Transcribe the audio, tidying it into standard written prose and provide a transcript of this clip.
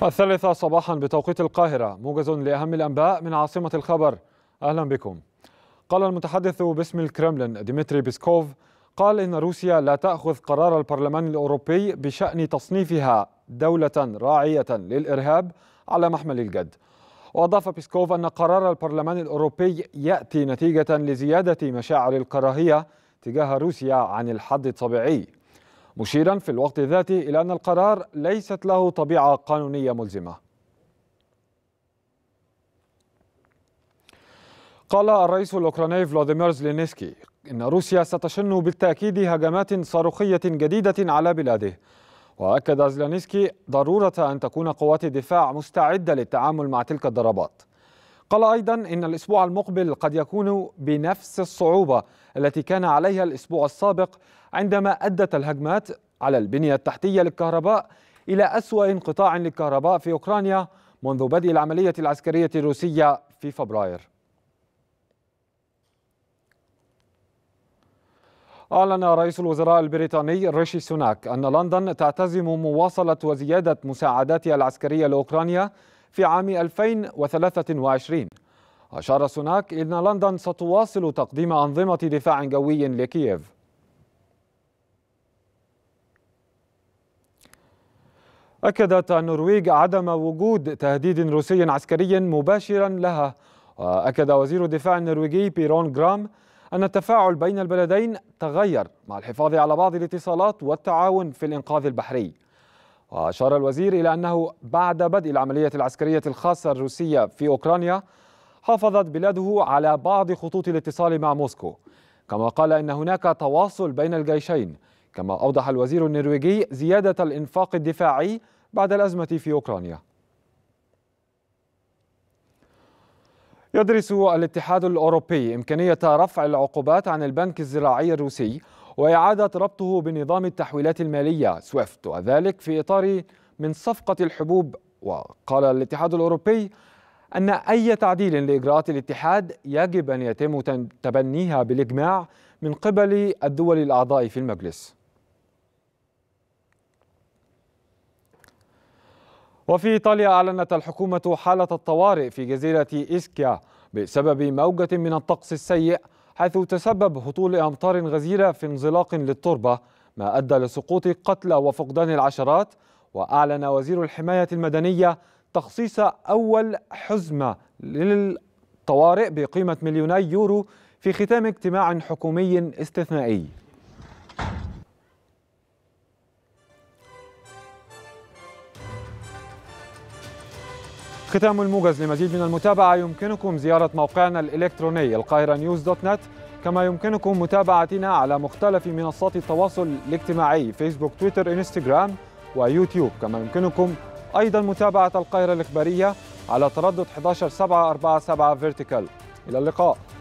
الثالثة صباحا بتوقيت القاهرة، موجز لأهم الأنباء من عاصمة الخبر. أهلا بكم. قال المتحدث باسم الكرملين ديمتري بيسكوف قال إن روسيا لا تأخذ قرار البرلمان الأوروبي بشأن تصنيفها دولة راعية للإرهاب على محمل الجد. وأضاف بيسكوف أن قرار البرلمان الأوروبي يأتي نتيجة لزيادة مشاعر الكراهية تجاه روسيا عن الحد الطبيعي، مشيرا في الوقت ذاته إلى أن القرار ليست له طبيعة قانونية ملزمة. قال الرئيس الأوكراني فلاديمير زيلينسكي إن روسيا ستشن بالتأكيد هجمات صاروخية جديدة على بلاده. وأكد زيلينسكي ضرورة أن تكون قوات الدفاع مستعدة للتعامل مع تلك الضربات. قال أيضا إن الأسبوع المقبل قد يكون بنفس الصعوبة التي كان عليها الأسبوع السابق، عندما أدت الهجمات على البنية التحتية للكهرباء إلى أسوأ انقطاع للكهرباء في أوكرانيا منذ بدء العملية العسكرية الروسية في فبراير. أعلن رئيس الوزراء البريطاني ريشي سوناك أن لندن تعتزم مواصلة وزيادة مساعداتها العسكرية لأوكرانيا في عام 2023. أشار سوناك إن لندن ستواصل تقديم أنظمة دفاع جوي لكييف. أكدت النرويج عدم وجود تهديد روسي عسكري مباشرا لها. وأكد وزير الدفاع النرويجي بيرون جرام أن التفاعل بين البلدين تغير مع الحفاظ على بعض الاتصالات والتعاون في الإنقاذ البحري. وأشار الوزير إلى أنه بعد بدء العملية العسكرية الخاصة الروسية في أوكرانيا حافظت بلاده على بعض خطوط الاتصال مع موسكو، كما قال إن هناك تواصل بين الجيشين. كما أوضح الوزير النرويجي زيادة الإنفاق الدفاعي بعد الأزمة في أوكرانيا. يدرس الاتحاد الأوروبي إمكانية رفع العقوبات عن البنك الزراعي الروسي وإعادة ربطه بنظام التحويلات المالية سويفت، وذلك في إطار من صفقة الحبوب. وقال الاتحاد الأوروبي أن أي تعديل لإجراءات الاتحاد يجب أن يتم تبنيها بالإجماع من قبل الدول الأعضاء في المجلس. وفي إيطاليا أعلنت الحكومة حالة الطوارئ في جزيرة إسكيا بسبب موجة من الطقس السيء، حيث تسبب هطول أمطار غزيرة في انزلاق للتربة ما أدى لسقوط قتلى وفقدان العشرات. وأعلن وزير الحماية المدنية تخصيص أول حزمة للطوارئ بقيمة 2,000,000 يورو في ختام اجتماع حكومي استثنائي. ختام الموجز. لمزيد من المتابعة يمكنكم زيارة موقعنا الإلكتروني القاهرة-news.net، كما يمكنكم متابعتنا على مختلف منصات التواصل الاجتماعي فيسبوك، تويتر، انستغرام ويوتيوب. كما يمكنكم أيضا متابعة القاهرة الإخبارية على تردد 11747 فيرتيكال. إلى اللقاء.